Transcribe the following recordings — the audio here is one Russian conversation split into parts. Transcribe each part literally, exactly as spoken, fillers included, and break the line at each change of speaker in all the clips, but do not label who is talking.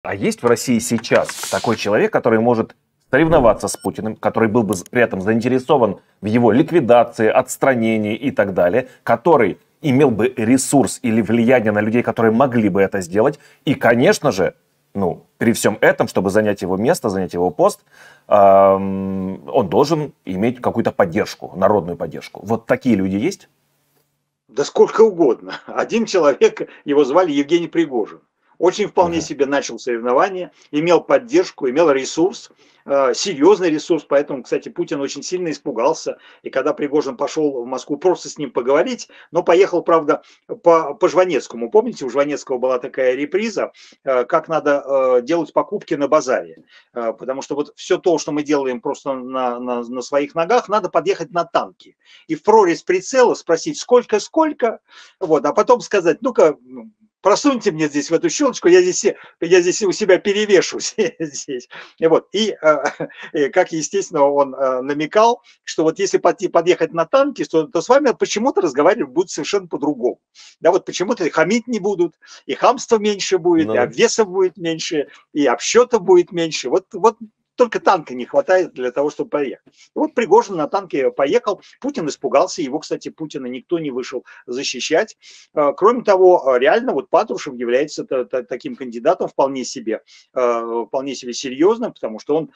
А есть в России сейчас такой человек, который может соревноваться с Путиным, который был бы при этом заинтересован в его ликвидации, отстранении и так далее, который имел бы ресурс или влияние на людей, которые могли бы это сделать. И, конечно же, ну, при всем этом, чтобы занять его место, занять его пост, эм, он должен иметь какую-то поддержку, народную поддержку. Вот такие люди есть?
Да сколько угодно. Один человек, его звали Евгений Пригожин. Очень вполне себе начал соревнования, имел поддержку, имел ресурс, э, серьезный ресурс, поэтому, кстати, Путин очень сильно испугался. И когда Пригожин пошел в Москву просто с ним поговорить, но поехал, правда, по, по Жванецкому. Помните, у Жванецкого была такая реприза, э, как надо э, делать покупки на базаре. Э, потому что вот все то, что мы делаем просто на, на, на своих ногах, надо подъехать на танки. И в прорезь прицела спросить, сколько-сколько, вот, а потом сказать, ну-ка, просуньте мне здесь в эту щелочку, я здесь, я здесь у себя перевешу. Здесь. И, вот. и, и как естественно он намекал, что вот если подъехать на танки, то, то с вами почему-то разговаривать будут совершенно по-другому. Да, вот почему-то хамить не будут, и хамства меньше будет, ну, и обвесов будет меньше, и обсчета будет меньше. Вот, вот только танка не хватает для того, чтобы поехать. И вот Пригожин на танке поехал, Путин испугался, его, кстати, Путина никто не вышел защищать. Кроме того, реально вот Патрушев является таким кандидатом вполне себе, вполне себе серьезным, потому что он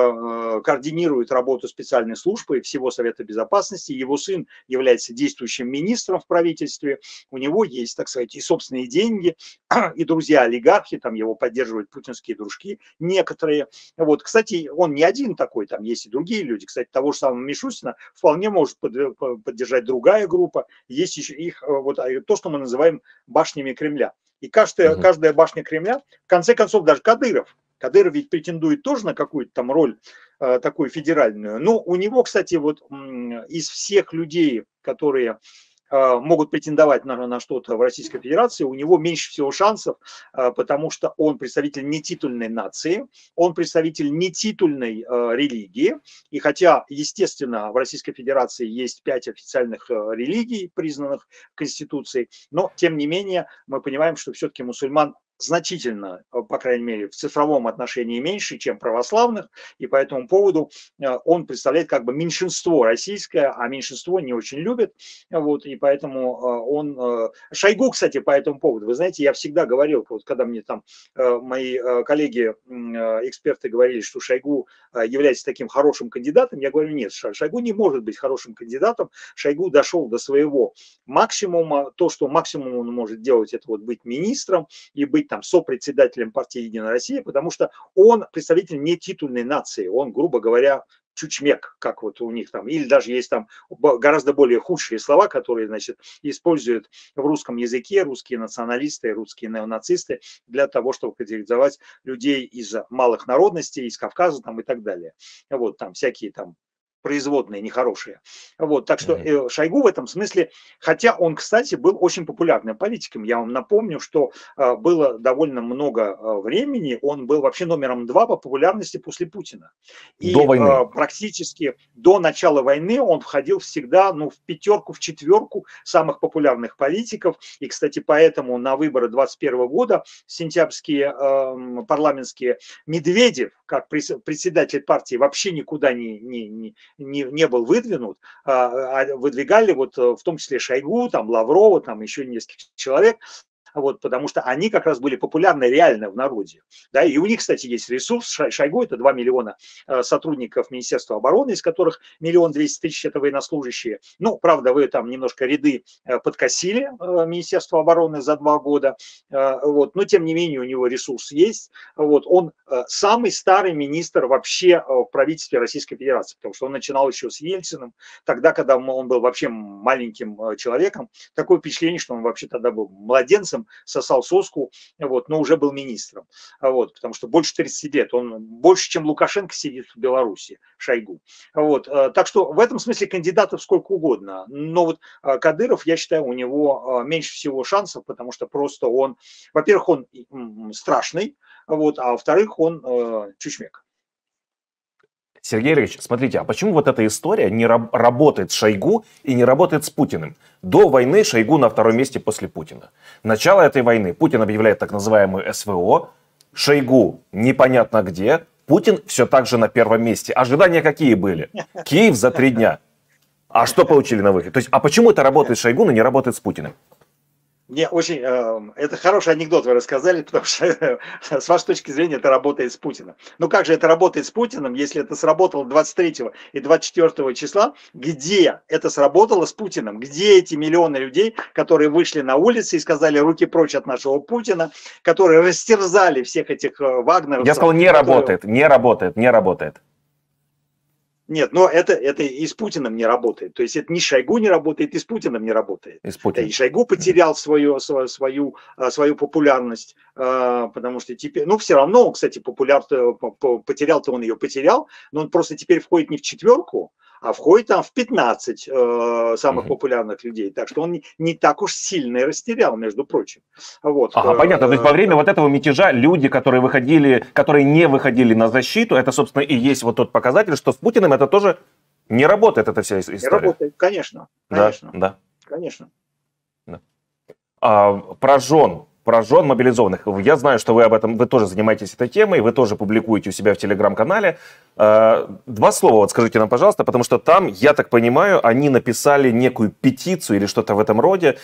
координирует работу специальной службы всего Совета Безопасности, его сын является действующим министром в правительстве, у него есть, так сказать, и собственные деньги, и друзья-олигархи, там его поддерживают путинские дружки некоторые. Вот, кстати, он не один такой, там есть и другие люди. Кстати, того же самого Мишустина вполне может поддержать другая группа. Есть еще их, вот то, что мы называем башнями Кремля. И каждая, каждая башня Кремля, в конце концов, даже Кадыров, Кадыров ведь претендует тоже на какую-то там роль э, такую федеральную. Но у него, кстати, вот м, из всех людей, которые могут претендовать на, на что-то в Российской Федерации, у него меньше всего шансов, потому что он представитель нетитульной нации, он представитель нетитульной э, религии, и хотя, естественно, в Российской Федерации есть пять официальных религий, признанных Конституцией, но, тем не менее, мы понимаем, что все-таки мусульман значительно, по крайней мере, в цифровом отношении меньше, чем православных, и по этому поводу он представляет как бы меньшинство российское, а меньшинство не очень любит, вот, и поэтому он... Шойгу, кстати, по этому поводу, вы знаете, я всегда говорил, вот когда мне там мои коллеги, эксперты говорили, что Шойгу является таким хорошим кандидатом, я говорю, нет, Шойгу не может быть хорошим кандидатом, Шойгу дошел до своего максимума, то, что максимум он может делать, это вот быть министром и быть там сопредседателем партии «Единая Россия», потому что он представитель нетитульной нации, он, грубо говоря, чучмек, как вот у них там, или даже есть там гораздо более худшие слова, которые, значит, используют в русском языке русские националисты, русские неонацисты для того, чтобы характеризовать людей из малых народностей, из Кавказа там и так далее. Вот там всякие там производные, нехорошие. Вот, так что э, Шойгу в этом смысле, хотя он, кстати, был очень популярным политиком, я вам напомню, что э, было довольно много э, времени, он был вообще номером два по популярности после Путина. И
до войны.
Э, практически до начала войны он входил всегда, ну, в пятерку, в четверку самых популярных политиков. И, кстати, поэтому на выборы двадцать первого года, сентябрьские э, парламентские, Медведев, как председатель партии, вообще никуда не, не, не Не, не был выдвинут, а выдвигали вот в том числе Шойгу, там Лаврова, там еще несколько человек, вот, потому что они как раз были популярны реально в народе. Да, и у них, кстати, есть ресурс. Шойгу — это два миллиона сотрудников Министерства обороны, из которых миллион двести тысяч — это военнослужащие. Ну, правда, вы там немножко ряды подкосили Министерство обороны за два года, вот, но тем не менее у него ресурс есть. Вот, он самый старый министр вообще в правительстве Российской Федерации, потому что он начинал еще с Ельциным, тогда, когда он был вообще маленьким человеком. Такое впечатление, что он вообще тогда был младенцем, сосал соску, вот, но уже был министром, вот, потому что больше тридцати лет, он больше, чем Лукашенко сидит в Беларуси, Шойгу. Вот, так что в этом смысле кандидатов сколько угодно, но вот Кадыров, я считаю, у него меньше всего шансов, потому что просто он, во-первых, он страшный, вот, а во-вторых, он э, чучмек.
Сергей Ильич, смотрите, а почему вот эта история не раб- работает с Шойгу и не работает с Путиным? До войны Шойгу на втором месте после Путина. Начало этой войны Путин объявляет так называемую СВО, Шойгу непонятно где, Путин все так же на первом месте. Ожидания какие были? Киев за три дня. А что получили на выходе? То есть, а почему это работает с Шойгу, но не работает с Путиным?
Мне очень, э, это хороший анекдот вы рассказали, потому что э, с вашей точки зрения это работает с Путиным. Ну как же это работает с Путиным, если это сработало двадцать третьего и двадцать четвёртого числа? Где это сработало с Путиным? Где эти миллионы людей, которые вышли на улицы и сказали руки прочь от нашего Путина, которые растерзали всех этих э, вагнеровцев?
Я сказал, не
которые...
работает, не работает, не работает.
Нет, но это, это и с Путиным не работает. То есть это ни с Шойгу не работает, и с Путиным не работает.
И, с Путиным.
И Шойгу потерял свою, свою, свою, свою популярность, потому что теперь, ну все равно, кстати, популяр, потерял-то он ее потерял, но он просто теперь входит не в четверку, а входит там в пятнадцать э, самых угу. популярных людей. Так что он не, не так уж сильно и растерял, между прочим. Вот.
Ага, понятно. То есть во время вот этого мятежа люди, которые выходили, которые не выходили на защиту, это, собственно, и есть вот тот показатель, что с Путиным это тоже не работает, эта вся история.
Не работает, конечно. Конечно.
Да, да.
Конечно.
Да. А, про жен. Про жен мобилизованных. Я знаю, что вы об этом, вы тоже занимаетесь этой темой, вы тоже публикуете у себя в телеграм-канале. Два слова вот скажите нам, пожалуйста, потому что там, я так понимаю, они написали некую петицию или что-то в этом роде,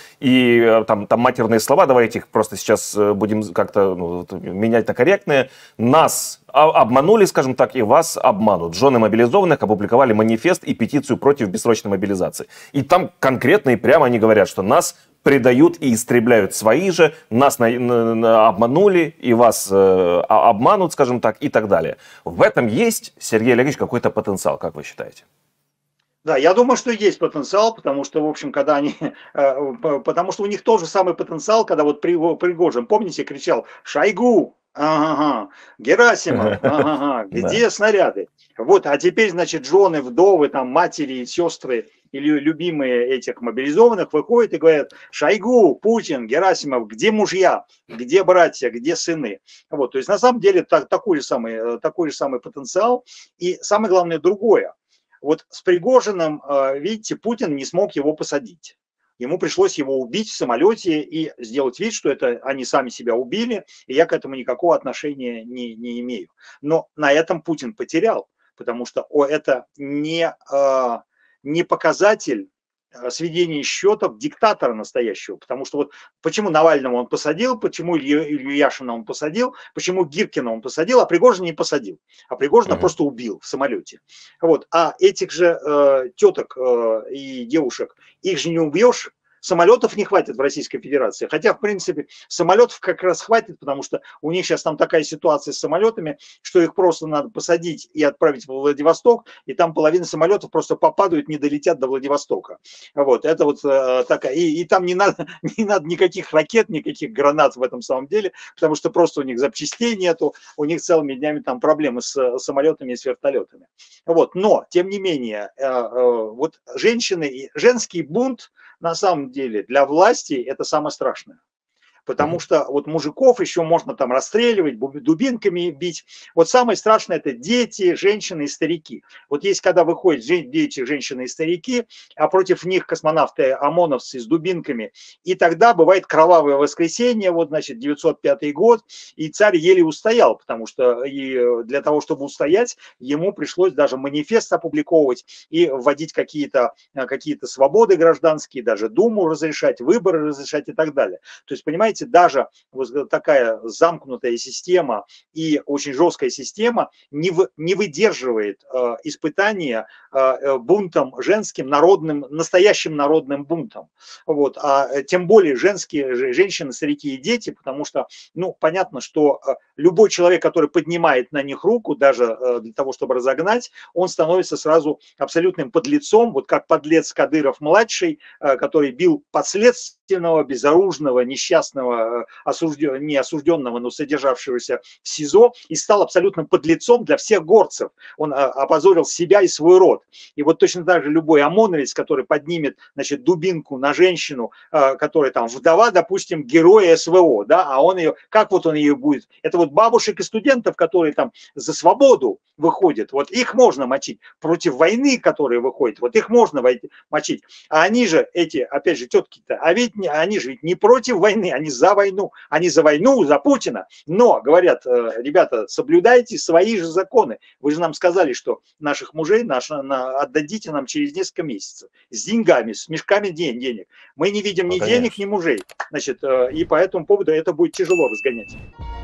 и там, там матерные слова, давайте их просто сейчас будем как-то ну, менять на корректные. Нас обманули, скажем так, и вас обманут. Жены мобилизованных опубликовали манифест и петицию против бессрочной мобилизации. И там конкретно и прямо они говорят, что нас предают и истребляют свои же, нас на, на, на, обманули и вас э, обманут, скажем так, и так далее. В этом есть, Сергей Олегович, какой-то потенциал, как вы считаете?
Да, я думаю, что есть потенциал, потому что, в общем, когда они, э, потому что у них тоже самый потенциал, когда вот Пригожин, помните, кричал «Шойгу! Ага, Герасимов, ага, где да. снаряды?» Вот, а теперь, значит, жены, вдовы, там, матери, сестры или любимые этих мобилизованных выходят и говорят: Шойгу, Путин, Герасимов, где мужья, где братья, где сыны? Вот, то есть на самом деле так, такой, же самый, такой же самый потенциал. И самое главное другое. Вот с Пригожиным, видите, Путин не смог его посадить. Ему пришлось его убить в самолете и сделать вид, что это они сами себя убили, и я к этому никакого отношения не, не имею. Но на этом Путин потерял, потому что о, это не, э, не показатель сведения счетов диктатора настоящего. Потому что вот почему Навального он посадил, почему Илью, Илью Яшина он посадил, почему Гиркина он посадил, а Пригожина не посадил. А Пригожина uh-huh. просто убил в самолете. Вот. А этих же э, теток э, и девушек, их же не убьешь. Самолетов не хватит в Российской Федерации. Хотя, в принципе, самолетов как раз хватит, потому что у них сейчас там такая ситуация с самолетами, что их просто надо посадить и отправить в Владивосток, и там половина самолетов просто попадают, не долетят до Владивостока. Вот, это вот э, такая. И, и там не надо, не надо никаких ракет, никаких гранат в этом самом деле, потому что просто у них запчастей нету, у них целыми днями там проблемы с самолетами и с вертолетами. Вот, но, тем не менее, э, э, вот женщины, женский бунт, на самом деле для власти это самое страшное. Потому что вот мужиков еще можно там расстреливать, дубинками бить. Вот самое страшное — это дети, женщины и старики. Вот есть, когда выходят дети, женщины и старики, а против них космонавты ОМОНовцы с дубинками, и тогда бывает кровавое воскресенье, вот, значит, девятьсот пятый год, и царь еле устоял, потому что и для того, чтобы устоять, ему пришлось даже манифест опубликовывать и вводить какие-то какие-то свободы гражданские, даже Думу разрешать, выборы разрешать и так далее. То есть, понимаете, даже вот такая замкнутая система и очень жесткая система не, в, не выдерживает э, испытания э, бунтом женским, народным, настоящим народным бунтом. Вот. А тем более женские, женщины, старики и дети, потому что, ну, понятно, что э, любой человек, который поднимает на них руку, даже э, для того, чтобы разогнать, он становится сразу абсолютным подлецом, вот как подлец Кадыров-младший, э, который бил подследственного, безоружного, несчастного, осужден, не осужденного, но содержавшегося в СИЗО, и стал абсолютным подлецом для всех горцев. Он опозорил себя и свой род. И вот точно так же любой ОМОНовец, который поднимет, значит, дубинку на женщину, которая там вдова, допустим, героя СВО, да, а он ее, как вот он ее будет? Это вот бабушек и студентов, которые там за свободу выходят, вот их можно мочить. Против войны, которые выходят, вот их можно мочить. А они же, эти, опять же, тетки-то, а ведь они же ведь не против войны, они они за войну, они за войну, за Путина, но говорят, ребята, соблюдайте свои же законы. Вы же нам сказали, что наших мужей наш, на, отдадите нам через несколько месяцев с деньгами, с мешками денег. Мы не видим ни ну, денег, ни мужей. Значит, и по этому поводу это будет тяжело разгонять.